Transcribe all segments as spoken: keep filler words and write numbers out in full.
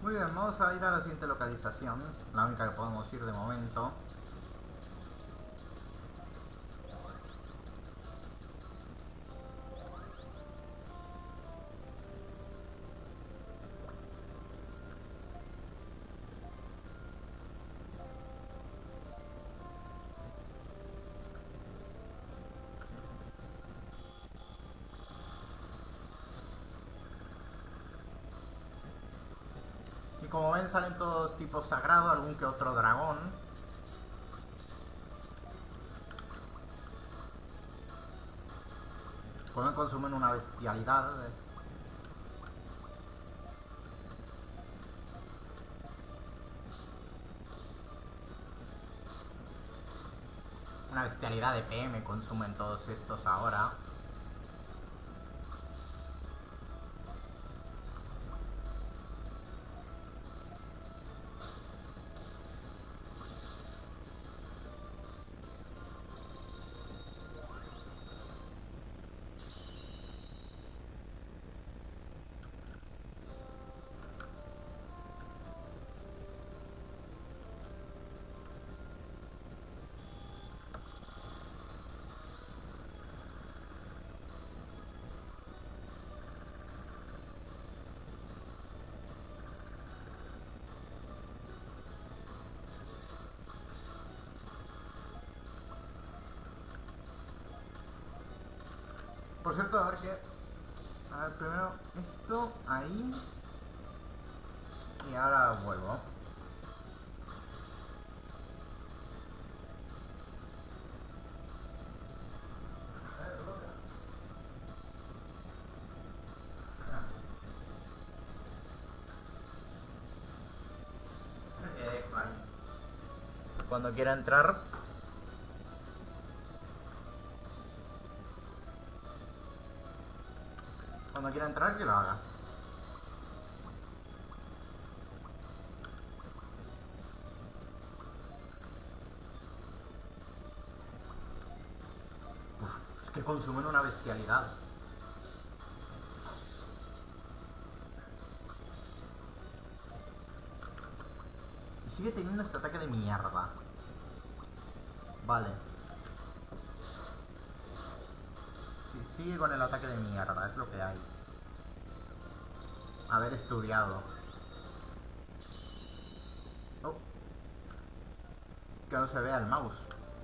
Muy bien, vamos a ir a la siguiente localización, la única que podemos ir de momento. Y como ven, salen todos tipos sagrados, algún que otro dragón. Como consumen una bestialidad. Una bestialidad de P M consumen todos estos ahora. Por cierto, a ver qué... A ver, primero esto, ahí... Y ahora vuelvo. Eh, vale. Cuando quiera entrar... Cuando quiera entrar, que lo haga. Uf, es que consumen una bestialidad. Y sigue teniendo este ataque de mierda. Vale. Sí, sigue con el ataque de mierda, es lo que hay. Haber estudiado. Oh, que no se vea el mouse.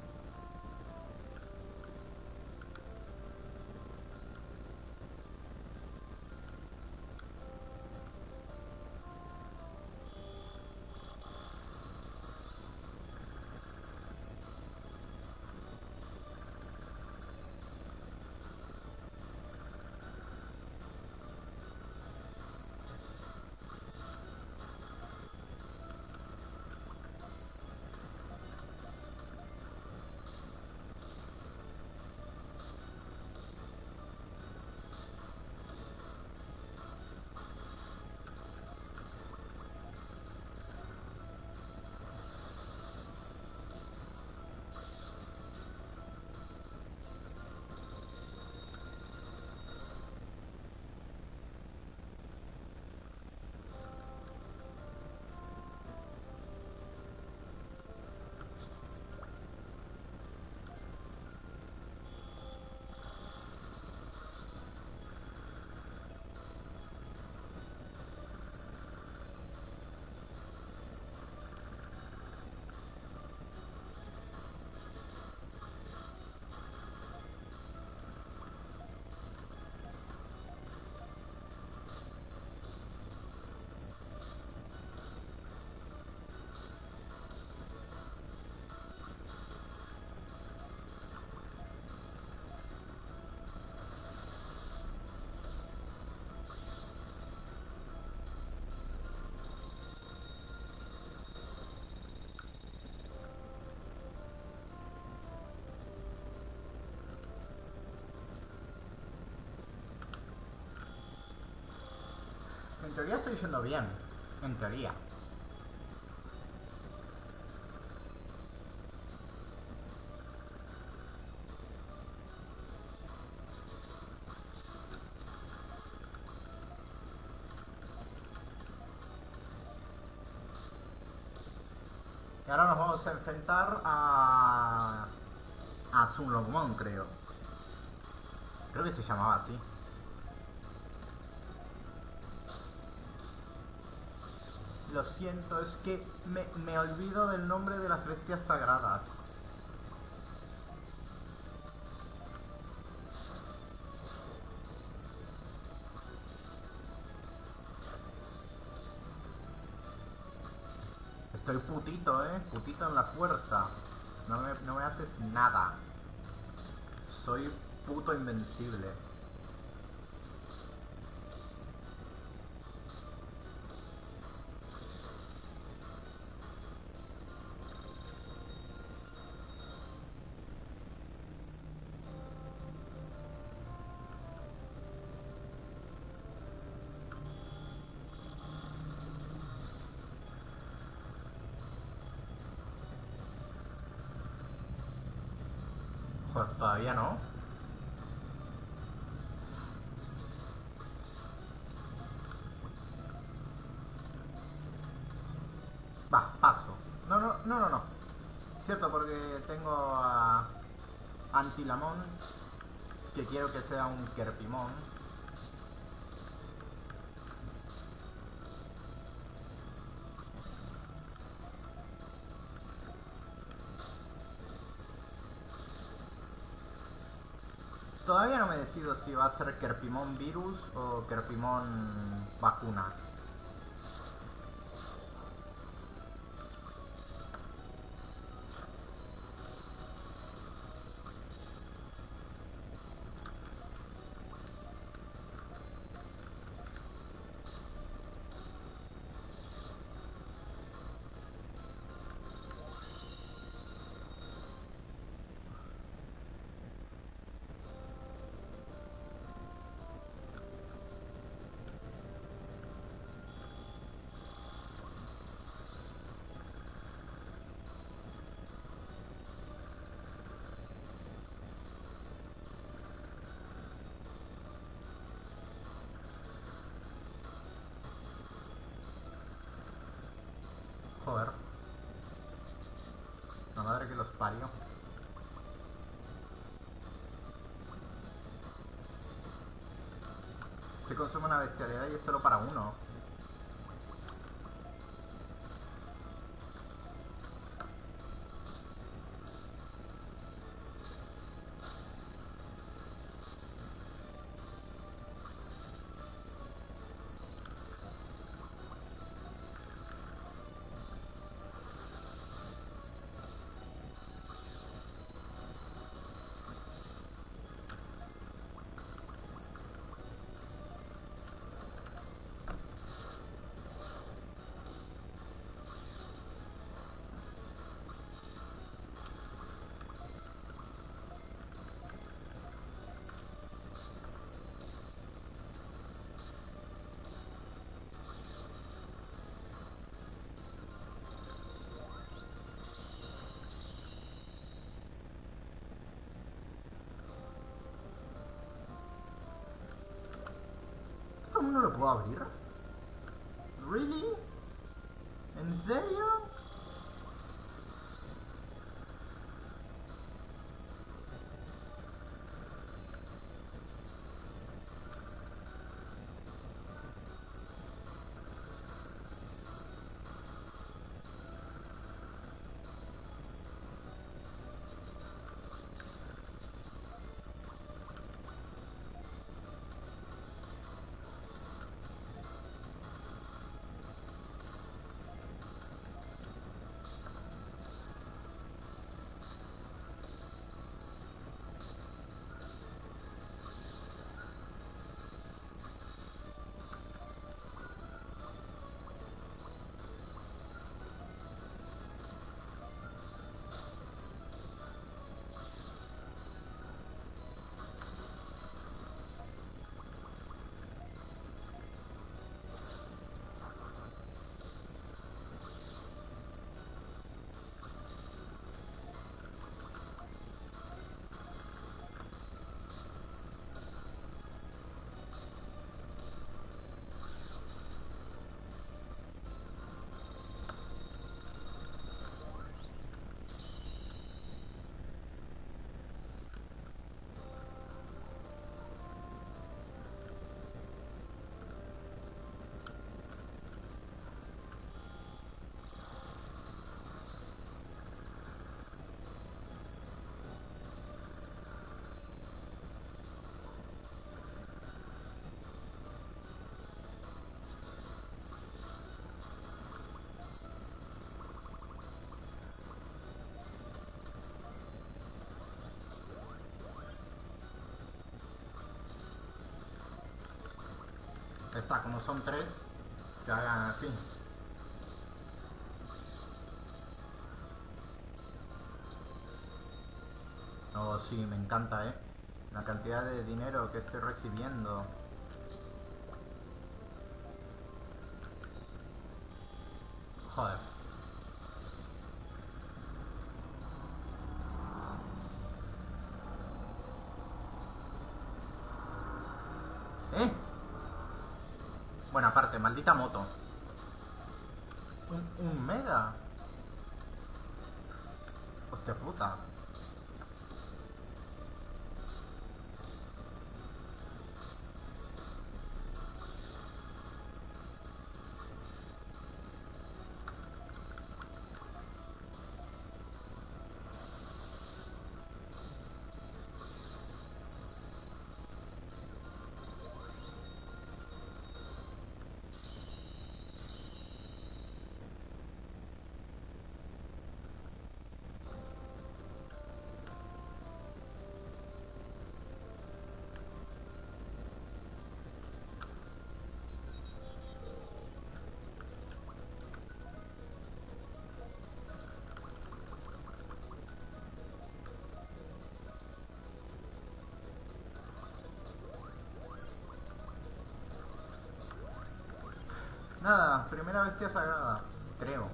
En teoría estoy yendo bien. En teoría. Y ahora nos vamos a enfrentar a... a Sun Longmon, creo. Creo que se llamaba así. Lo siento, es que me, me olvido del nombre de las bestias sagradas. Estoy putito, eh. Putito en la fuerza. No me, no me haces nada. Soy puto invencible. Joder, todavía no. Va, paso. No, no, no, no, no. Cierto, porque tengo a Antilamon, que quiero que sea un Kerpimon. Todavía no me decido si va a ser Kerpimon Virus o Kerpimon Vacuna. Joder. La madre que los parió. Este consume una bestialidad y es solo para uno. ¿Esto no lo puedo abrir? ¿Really? ¿En serio? está, como son tres, que hagan así. Oh, sí, me encanta, ¿eh? La cantidad de dinero que estoy recibiendo. Joder. ¿Eh? Bueno, aparte, maldita moto. ¿Un, un mega? Hostia puta. Nada, primera bestia sagrada, creo.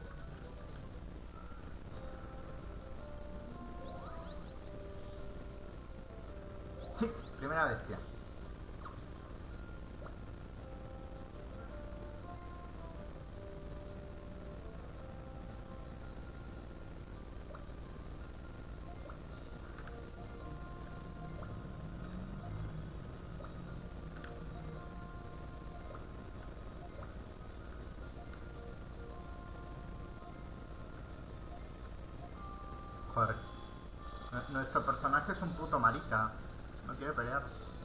Sí, primera bestia. Joder. Nuestro personaje es un puto marica. No quiere pelear.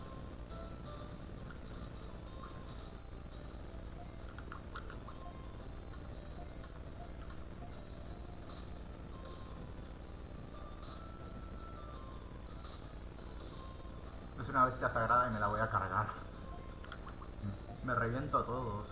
Es una bestia sagrada y me la voy a cargar. Me reviento a todos.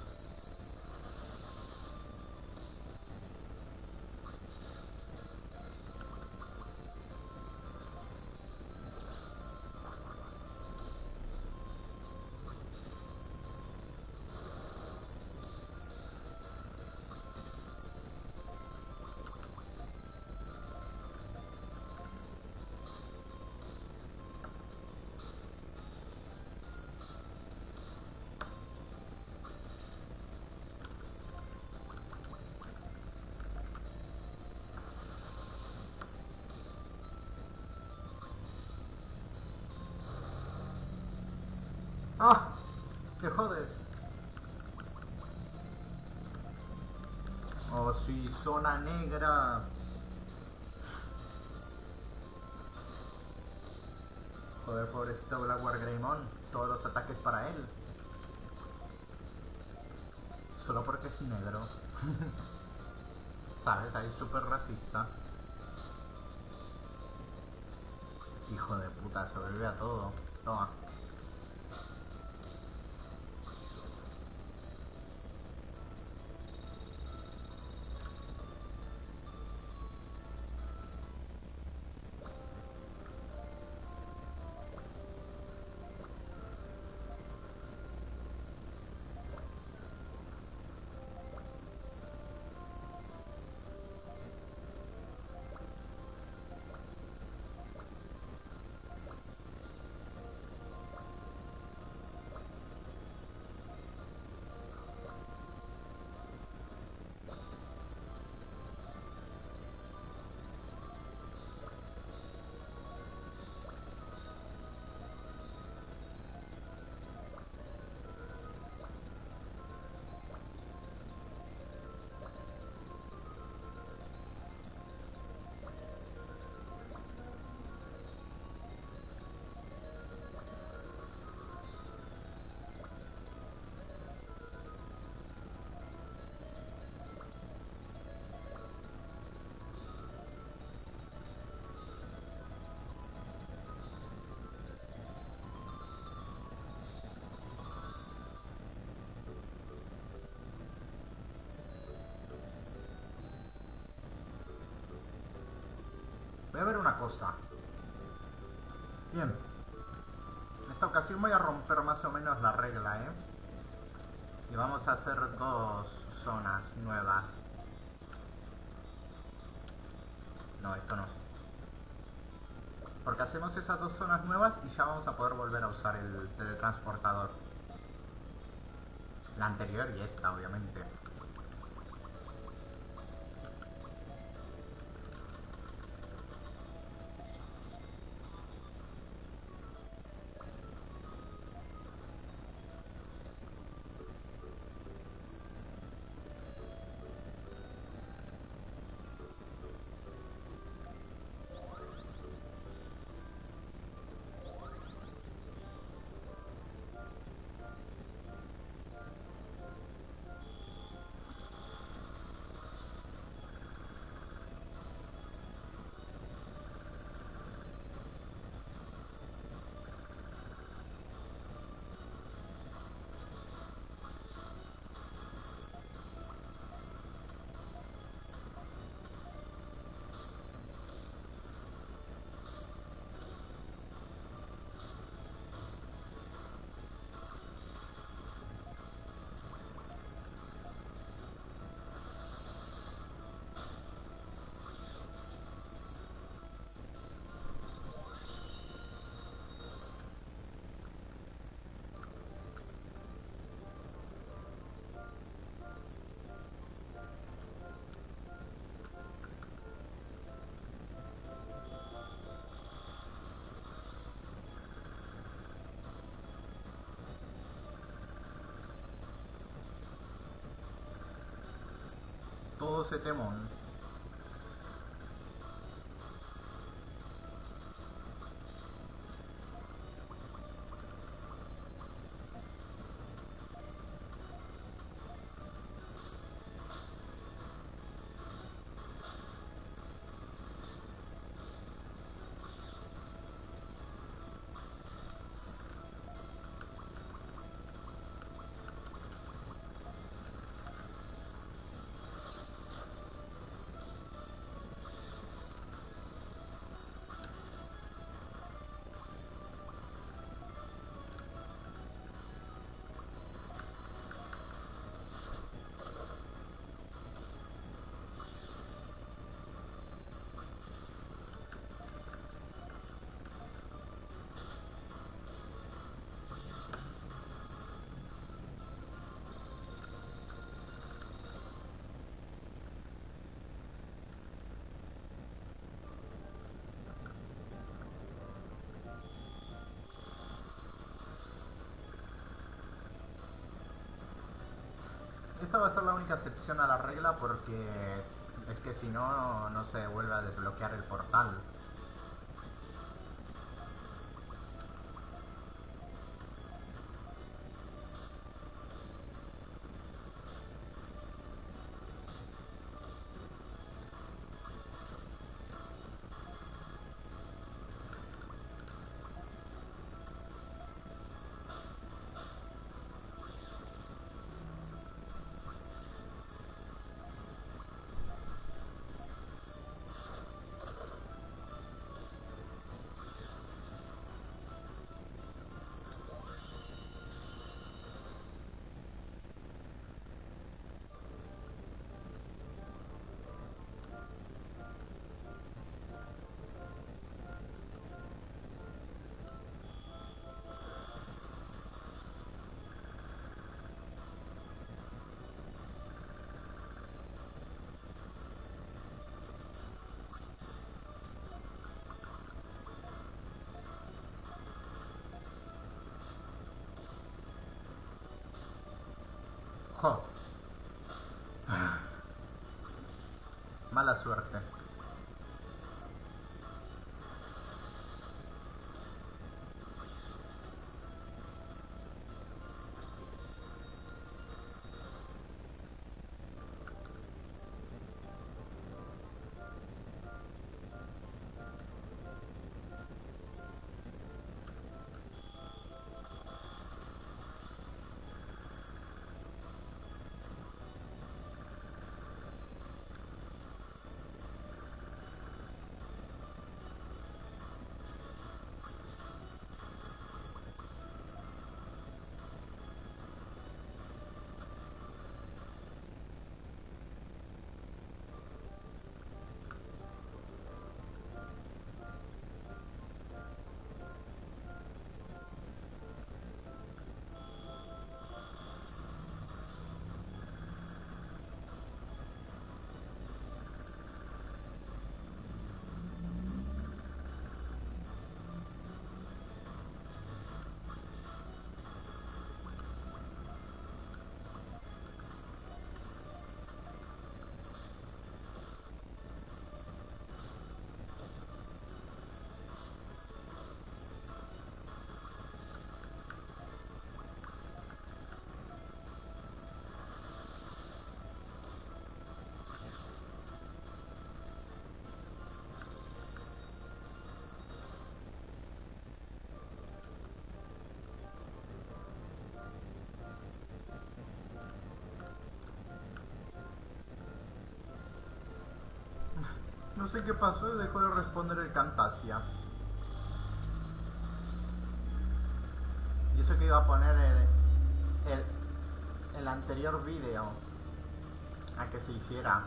¡Ah! ¡Te jodes! Oh, sí, zona negra. Joder, pobrecito Blackguard Greymon. Todos los ataques para él. Solo porque es negro. ¿Sabes? Ahí súper racista. Hijo de puta, sobrevive a todo. Toma. a ver una cosa. Bien. En esta ocasión voy a romper más o menos la regla, ¿eh? Y vamos a hacer dos zonas nuevas. No, esto no. Porque hacemos esas dos zonas nuevas y ya vamos a poder volver a usar el teletransportador. La anterior y esta, obviamente. Todo ese temón. Esta va a ser la única excepción a la regla porque es, es que si no, no se vuelve a desbloquear el portal. Jo. Mala suerte. No sé qué pasó y dejó de responder el Camtasia. Y eso que iba a poner el, el, el anterior vídeo a que se hiciera.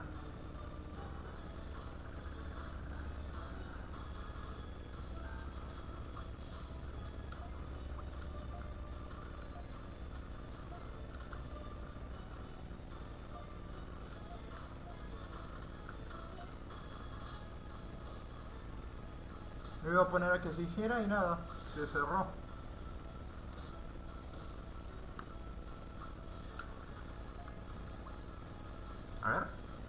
Lo iba a poner a que se hiciera y nada, se cerró. A ver.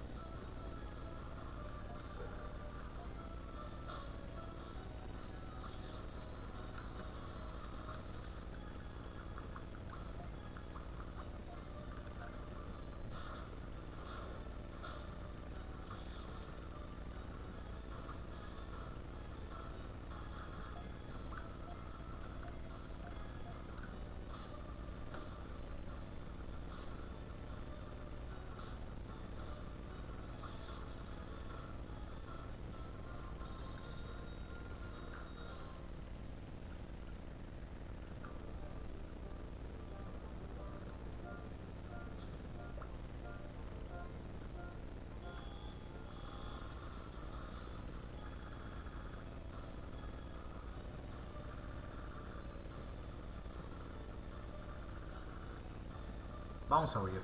Vamos a huir.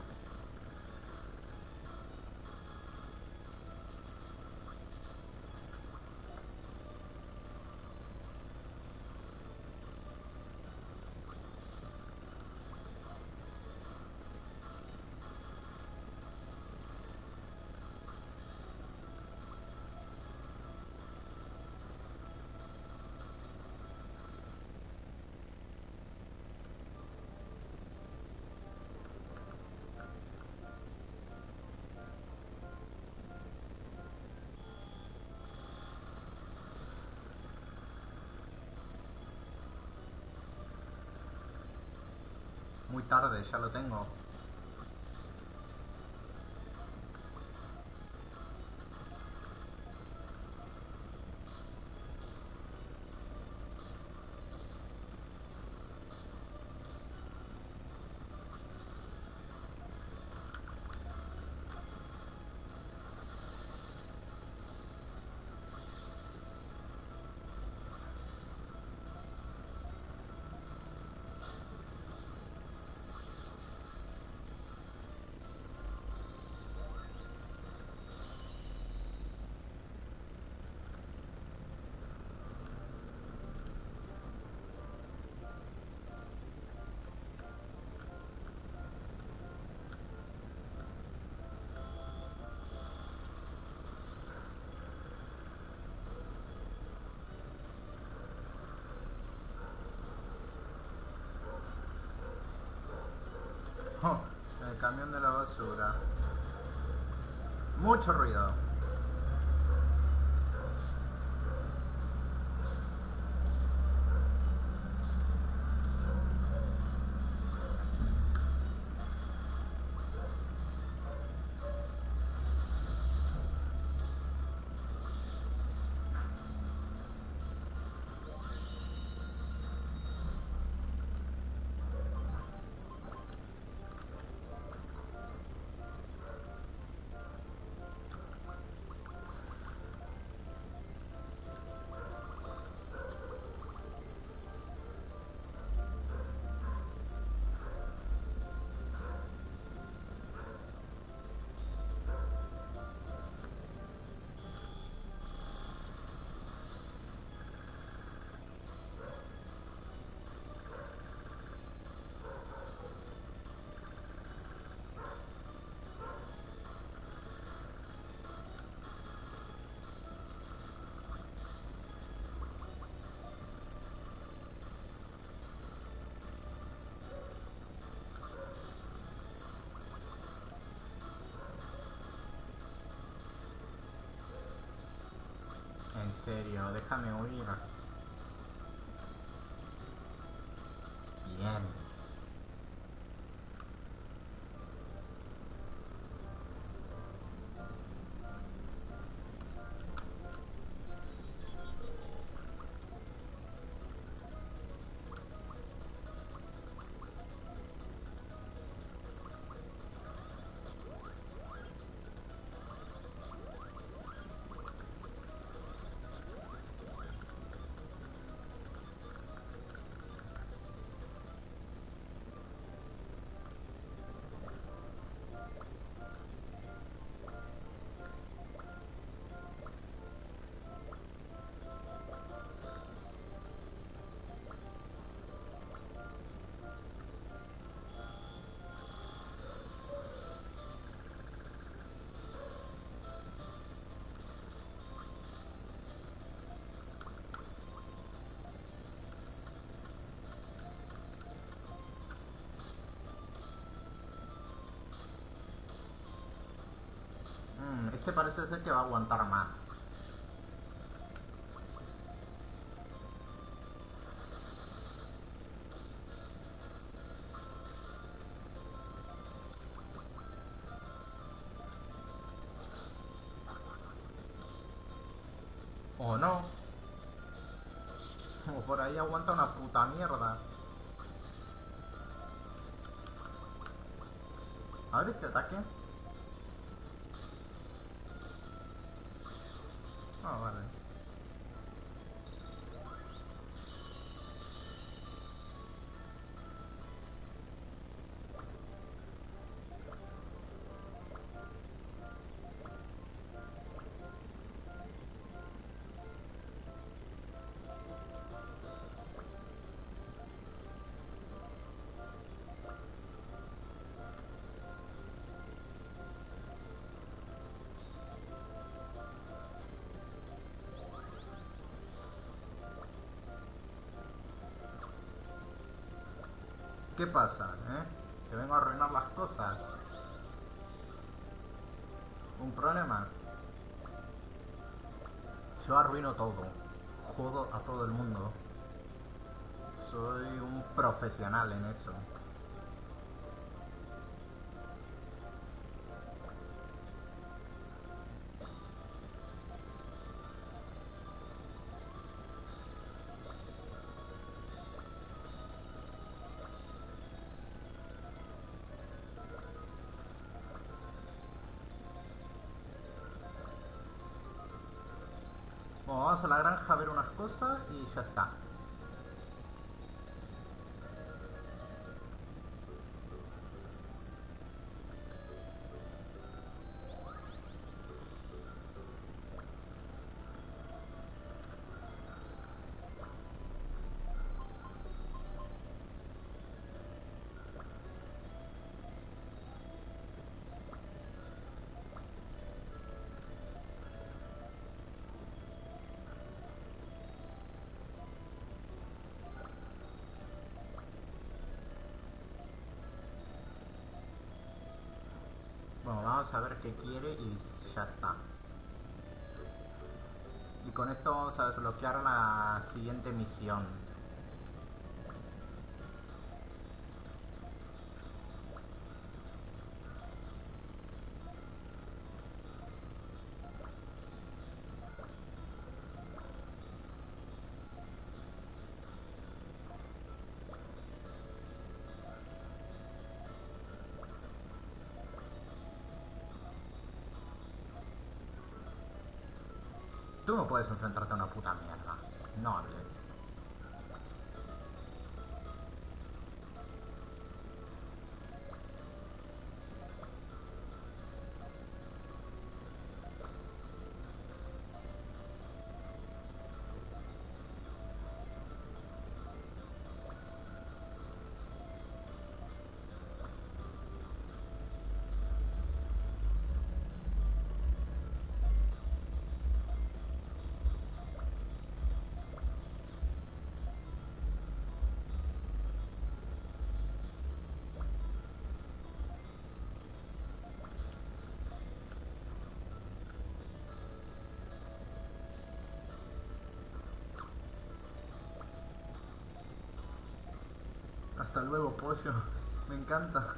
Muy tarde, ya lo tengo. Oh, el camión de la basura. Mucho ruido. En serio, déjame huir. Bien. Este parece ser que va a aguantar más. ¿O no? O por ahí aguanta una puta mierda. A ver este ataque. Ah, vale. ¿Qué pasa, eh? Que vengo a arruinar las cosas. ¿Un problema? Yo arruino todo. Jodo a todo el mundo. Soy un profesional en eso. Bueno, vamos a la granja a ver unas cosas y ya está. Bueno, vamos a ver qué quiere y ya está. Y con esto vamos a desbloquear la siguiente misión. Tú no puedes enfrentarte a una puta mierda. No hables. Hasta luego, pollo. Me encanta.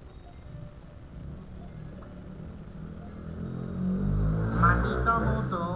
Maldito moto.